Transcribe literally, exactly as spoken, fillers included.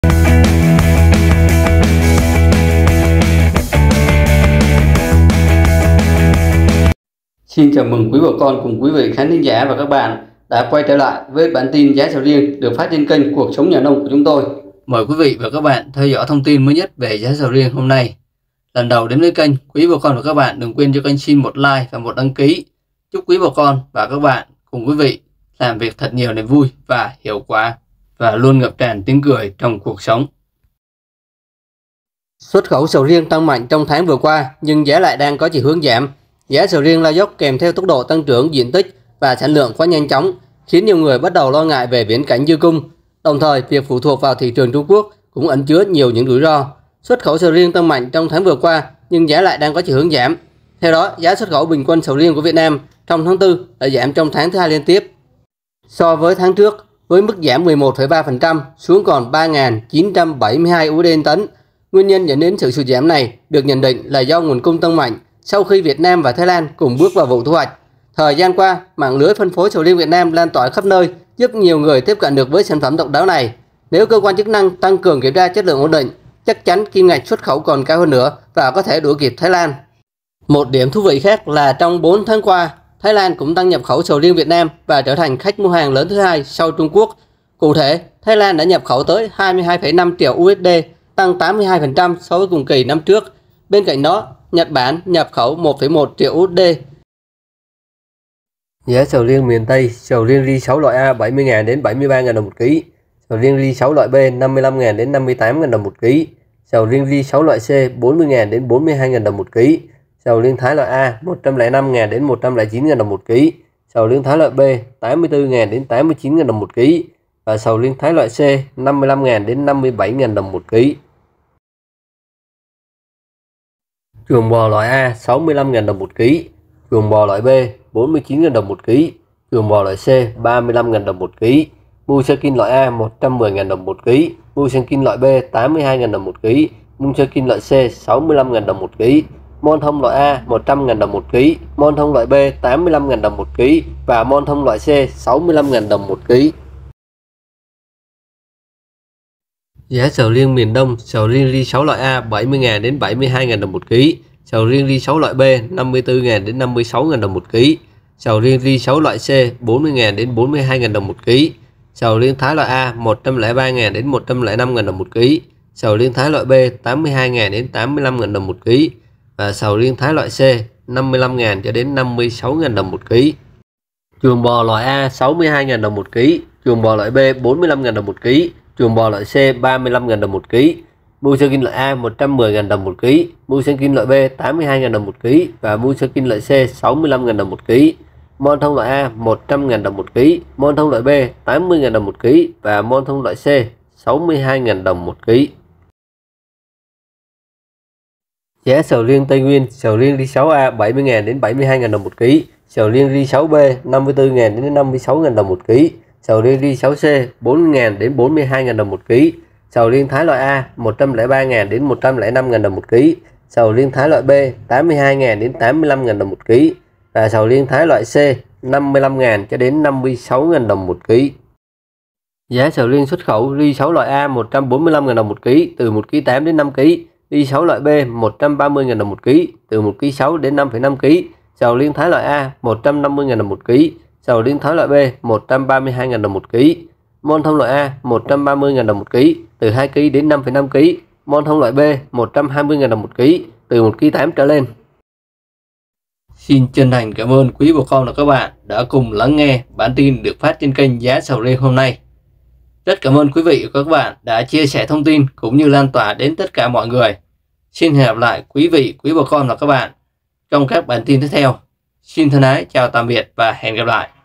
Xin chào mừng quý bà con cùng quý vị khán thính giả và các bạn đã quay trở lại với bản tin giá sầu riêng được phát trên kênh Cuộc Sống Nhà Nông của chúng tôi. Mời quý vị và các bạn theo dõi thông tin mới nhất về giá sầu riêng hôm nay. Lần đầu đến với kênh, quý bà con và các bạn đừng quên cho kênh xin một like và một đăng ký. Chúc quý bà con và các bạn cùng quý vị làm việc thật nhiều niềm vui và hiệu quả và luôn ngập tràn tiếng cười trong cuộc sống. Xuất khẩu sầu riêng tăng mạnh trong tháng vừa qua nhưng giá lại đang có chiều hướng giảm. Giá sầu riêng lao dốc kèm theo tốc độ tăng trưởng diện tích và sản lượng quá nhanh chóng, khiến nhiều người bắt đầu lo ngại về viễn cảnh dư cung. Đồng thời, việc phụ thuộc vào thị trường Trung Quốc cũng ẩn chứa nhiều những rủi ro. Xuất khẩu sầu riêng tăng mạnh trong tháng vừa qua nhưng giá lại đang có chiều hướng giảm. Theo đó, giá xuất khẩu bình quân sầu riêng của Việt Nam trong tháng tư đã giảm trong tháng thứ hai liên tiếp so với tháng trước, với mức giảm mười một phẩy ba phần trăm xuống còn ba nghìn chín trăm bảy mươi hai đô la trên tấn. Nguyên nhân dẫn đến sự sụt giảm này được nhận định là do nguồn cung tăng mạnh sau khi Việt Nam và Thái Lan cùng bước vào vụ thu hoạch. Thời gian qua, mạng lưới phân phối sầu riêng Việt Nam lan tỏa khắp nơi, giúp nhiều người tiếp cận được với sản phẩm độc đáo này. Nếu cơ quan chức năng tăng cường kiểm tra chất lượng ổn định, chắc chắn kim ngạch xuất khẩu còn cao hơn nữa và có thể đuổi kịp Thái Lan. Một điểm thú vị khác là trong bốn tháng qua, Thái Lan cũng tăng nhập khẩu sầu riêng Việt Nam và trở thành khách mua hàng lớn thứ hai sau Trung Quốc. Cụ thể, Thái Lan đã nhập khẩu tới hai mươi hai phẩy năm triệu đô la, tăng tám mươi hai phần trăm so với cùng kỳ năm trước. Bên cạnh đó, Nhật Bản nhập khẩu một phẩy một triệu đô la. Giá sầu riêng miền Tây, sầu riêng ri sáu loại A bảy mươi nghìn đến bảy mươi ba nghìn đồng một ký, sầu riêng ri sáu loại B năm mươi lăm nghìn đến năm mươi tám nghìn đồng một ký, sầu riêng ri sáu loại C bốn mươi nghìn đến bốn mươi hai nghìn đồng một ký, sầu riêng Thái loại A một trăm lẻ năm nghìn đến một trăm lẻ chín nghìn đồng một ký, sầu riêng Thái loại B tám mươi tư nghìn đến tám mươi chín nghìn đồng một ký và sầu riêng Thái loại C năm mươi lăm nghìn đến năm mươi bảy nghìn đồng một ký. Chuồng bò loại A sáu mươi lăm nghìn đồng một ký, chuồng bò loại B bốn mươi chín nghìn đồng một ký, chuồng bò loại C ba mươi lăm nghìn đồng một ký, mu sơ kinh loại A một trăm mười nghìn đồng một ký, mu sơ kinh loại B tám mươi hai nghìn đồng một ký, mu sơ kinh loại C sáu mươi lăm nghìn đồng một ký, mon thông loại A một trăm nghìn đồng một ký, mon thông loại B tám mươi lăm nghìn đồng một ký và mon thông loại C sáu mươi lăm nghìn đồng một ký. Giá sầu riêng miền Đông, sầu riêng ri sáu loại A bảy mươi nghìn đến bảy mươi hai nghìn đồng một ký, sầu riêng ri sáu loại B năm mươi tư nghìn đến năm mươi sáu nghìn đồng một ký, sầu riêng ri sáu loại C bốn mươi nghìn đến bốn mươi hai nghìn đồng một ký, sầu riêng Thái loại A một trăm lẻ ba nghìn đến một trăm lẻ năm nghìn đồng một ký, sầu riêng Thái loại B tám mươi hai nghìn đến tám mươi lăm nghìn đồng một ký và sầu riêng Thái loại C năm mươi lăm nghìn cho đến năm mươi sáu nghìn đồng một ký. Chuồng bò loại A sáu mươi hai nghìn đồng một ký, chuồng bò loại B bốn mươi lăm nghìn đồng một ký, chuồng bò loại C ba mươi lăm nghìn đồng một ký, mu sơ kinh loại A một trăm mười nghìn đồng một ký, mu sơ kinh loại B tám mươi hai nghìn đồng một ký và mu sơ kinh loại C sáu mươi lăm nghìn đồng một ký, mon thông loại A một trăm nghìn đồng một ký, mon thông loại B tám mươi nghìn đồng một ký và mon thông loại C sáu mươi hai nghìn đồng một ký. Giá sầu riêng Tây Nguyên, sầu riêng ri sáu A bảy mươi nghìn đến bảy mươi hai nghìn đồng một ký, sầu riêng ri sáu B năm mươi tư nghìn đến năm mươi sáu nghìn đồng một ký, sầu riêng ri sáu C bốn nghìn đến bốn mươi hai nghìn đồng một ký, sầu riêng Thái loại A một trăm lẻ ba nghìn đến một trăm lẻ năm nghìn đồng một ký, sầu riêng Thái loại B tám mươi hai nghìn đến tám mươi lăm nghìn đồng một ký và sầu riêng Thái loại C năm mươi lăm nghìn cho đến năm mươi sáu nghìn đồng một ký. Giá sầu riêng xuất khẩu ri sáu loại A một trăm bốn mươi lăm nghìn đồng một ký từ một ký tám đến năm ký, ri sáu loại B một trăm ba mươi nghìn đồng một ký từ một ký sáu đến năm phẩy năm ký, sầu riêng Thái loại A một trăm năm mươi nghìn đồng một ký, sầu riêng Thái loại B một trăm ba mươi hai nghìn đồng một ký, mon thông loại A một trăm ba mươi nghìn đồng một ký từ hai ký đến năm phẩy năm ký, mon thông loại B một trăm hai mươi nghìn đồng một ký từ một ký tám trở lên. Xin chân thành cảm ơn quý bà con và các bạn đã cùng lắng nghe bản tin được phát trên kênh Giá Sầu Riêng hôm nay. Rất cảm ơn quý vị và các bạn đã chia sẻ thông tin cũng như lan tỏa đến tất cả mọi người. Xin hẹn gặp lại quý vị, quý bà con và các bạn trong các bản tin tiếp theo. Xin thân ái chào tạm biệt và hẹn gặp lại.